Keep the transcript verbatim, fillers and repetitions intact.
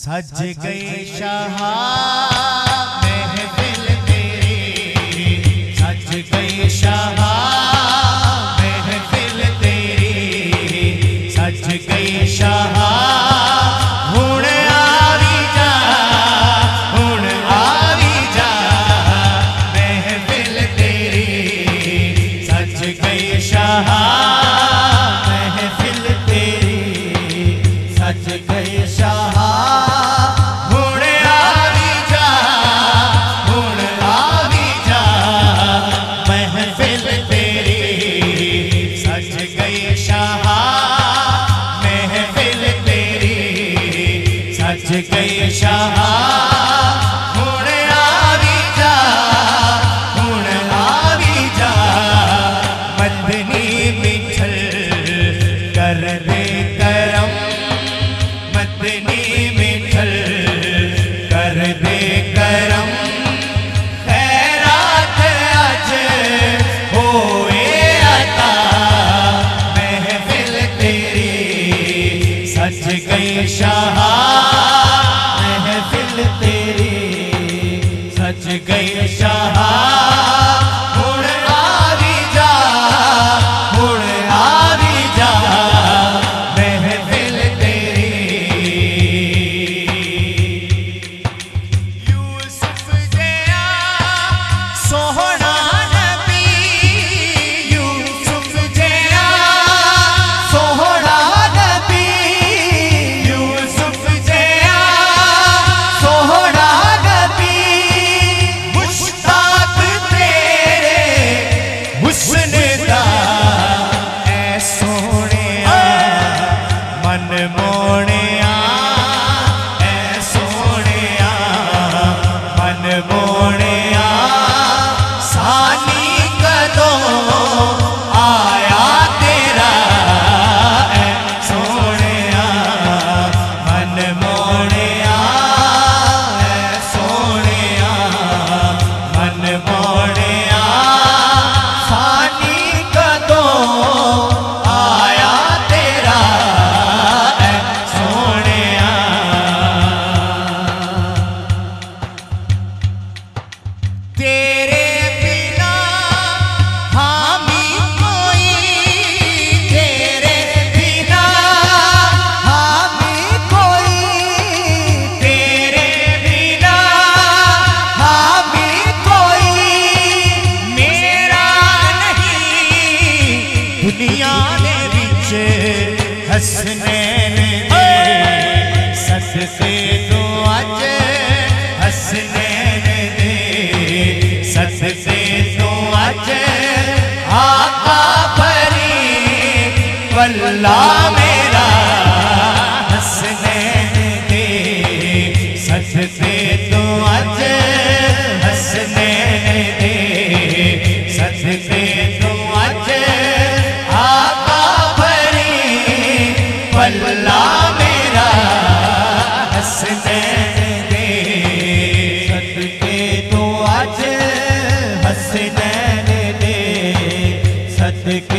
सज गई शाह महफिल तेरी, सज गई शाह महफिल तेरी, सज गई शाह हुण आवी जा, हुण आवी जा महफिल तेरी, सज गई शाह महफिल तेरी, सज गई शाह सज गई शाह हुण आवी जा, हुण आवी जा मदनी मिठल कर दे करम, मदनी मिठल कर दे करम, खैरात अज होए अता महफिल तेरी, सज गई शाह सज गई शाह हुण आवी जा, हुण आवी जा महफिल तेरी। यूसुफ जिया सोहना नबी, यूसुफ जिया सोहना नबी, यूसुफ जिया सोहना मोणिया ऐ सोनिया मन मोणिया सानी कदों आया तेरा, ऐ सोनिया मन मोणिया ऐ सोनिया मन मोणिया सानी कदों आया तेरा, तेरे बिना हामी कोई, तेरे बिना हामी कोई, तेरे बिना हामी कोई मेरा नहीं दुनिया दे विच हसनैन दे, सदके तो अज हसनैन दे, सदके तो अज आका परी वल्ला मेरा हसनैन दे, सदके तो अज हसनैन दे, सदके तो अज आका परी वल्ला मेरा हसनैन दे, सदके तो अज हसनैन दे, सदके